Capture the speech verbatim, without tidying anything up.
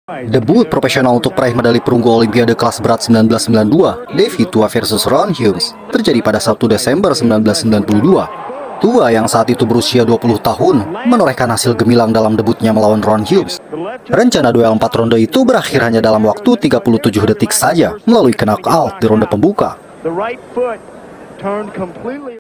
Debut profesional untuk peraih medali perunggu Olimpiade kelas berat seribu sembilan ratus sembilan puluh dua, Davy Tua versus Ron Humes, terjadi pada Sabtu Desember seribu sembilan ratus sembilan puluh dua. Tua yang saat itu berusia dua puluh tahun menorehkan hasil gemilang dalam debutnya melawan Ron Humes. Rencana duel empat ronde itu berakhir hanya dalam waktu tiga puluh tujuh detik saja melalui knockout di ronde pembuka.